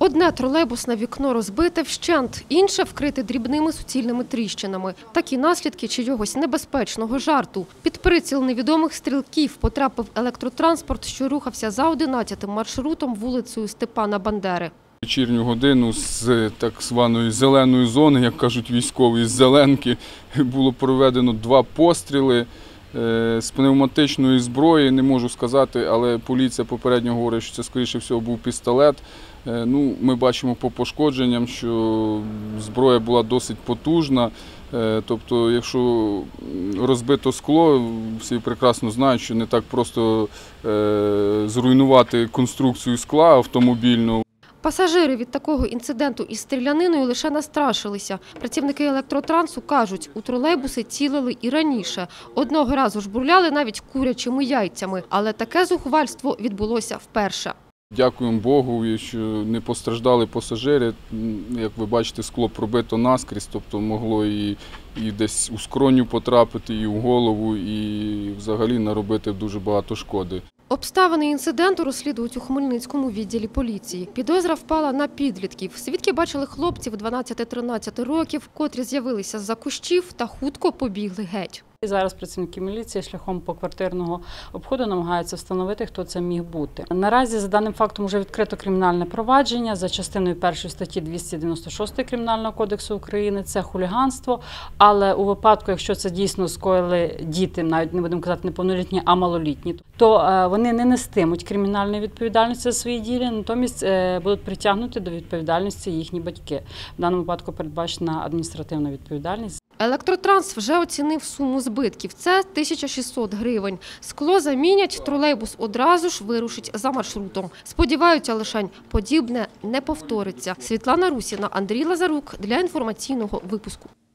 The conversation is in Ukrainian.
Одне тролейбусне вікно розбите вщент, інше вкрите дрібними суцільними тріщинами. Такі наслідки чийогось небезпечного жарту. Під приціл невідомих стрілків потрапив електротранспорт, що рухався за 11-м маршрутом вулицею Степана Бандери. В вечірню годину з так званої зеленої зони, як кажуть військові, з зеленки, було проведено 2 постріли з пневматичної зброї, не можу сказати, але поліція попередньо говорить, що це, скоріше всього, був пістолет. Ми бачимо по пошкодженням, що зброя була досить потужна. Тобто, якщо розбито скло, всі прекрасно знають, що не так просто зруйнувати конструкцію скла автомобільного. Пасажири від такого інциденту із стріляниною лише настрашилися. Працівники електротрансу кажуть, у тролейбуси цілили і раніше. Одного разу жбурляли навіть курячими яйцями. Але таке зухвальство відбулося вперше. Дякуємо Богу, що не постраждали пасажири. Як ви бачите, скло пробито наскрізь, тобто могло і десь у скроню потрапити, і в голову, і взагалі наробити дуже багато шкоди. Обставини інциденту розслідують у Хмельницькому відділі поліції. Підозра впала на підлітків. Свідки бачили хлопців 12-13 років, котрі з'явилися з-за кущів та хутко побігли геть. Зараз працівники міліції шляхом поквартирного обходу намагаються встановити, хто це міг бути. Наразі за даним фактом вже відкрито кримінальне провадження за частиною 1 статті 296 Кримінального кодексу України – це хуліганство. Але у випадку, якщо це дійсно скоїли діти, навіть не будемо казати неповнолітні, а малолітні, то вони не нестимуть кримінальної відповідальності за свої дії, натомість будуть притягнуті до відповідальності їхні батьки. В даному випадку передбачена адміністративна відповідальність. Електротранс вже оцінив суму збитків – це 1600 гривень. Скло замінять, тролейбус одразу ж вирушить за маршрутом. Сподіваються лишень, подібне не повториться. Світлана Русіна, Андрій Лазарук для інформаційного випуску.